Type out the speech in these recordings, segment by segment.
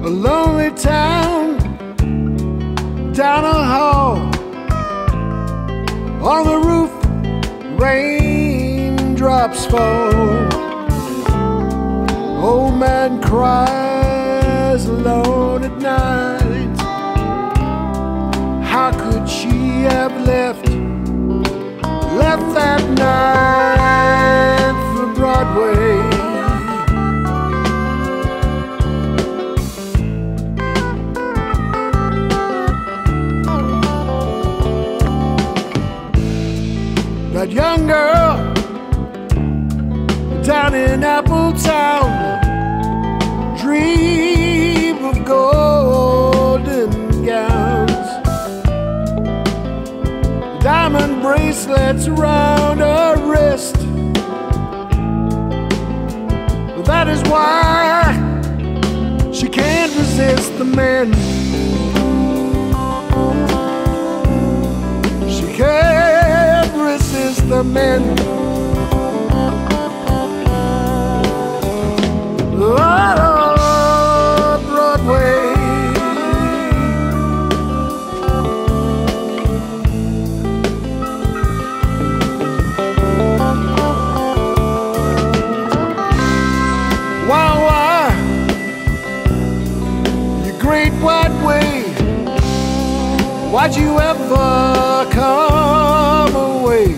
a lonely town, down a hall, on the roof, raindrops fall. Old man cries alone at night. How could she have left that night for Broadway? That young girl down in Appletown, dream of golden gowns, diamond bracelets around her wrist. That is why she can't resist the men. She can't resist the men. Oh, Broadway. Why, you great white way, why'd you ever come away?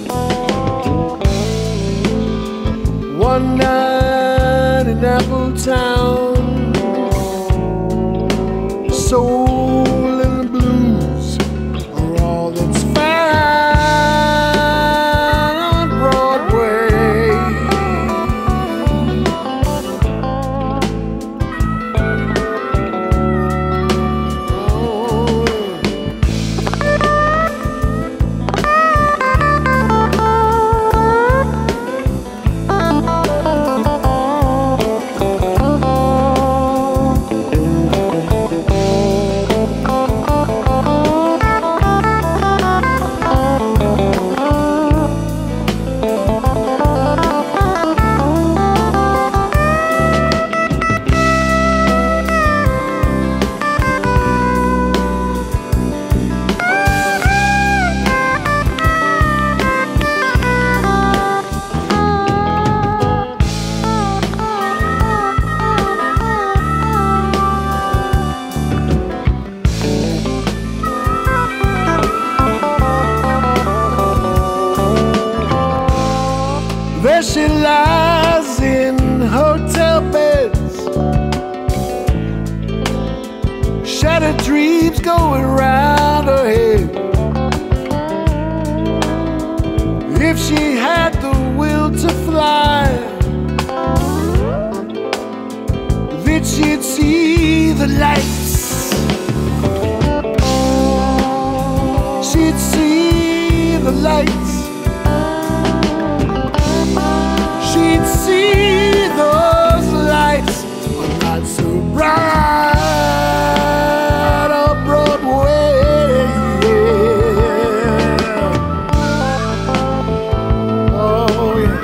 One night in Appletown, soul and the blues are all that's found on Broadway. There she lies in hotel beds, shattered dreams going round her head. If she had the will to fly, then she'd see the lights. She'd see the lights. She'd see those lights are not so bright on Broadway. Oh yeah.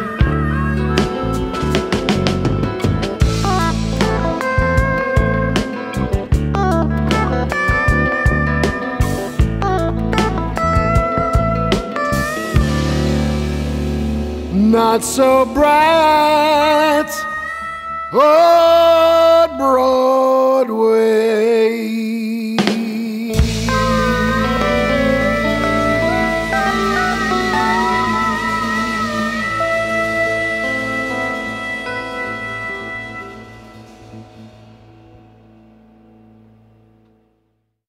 Not so bright on Broadway.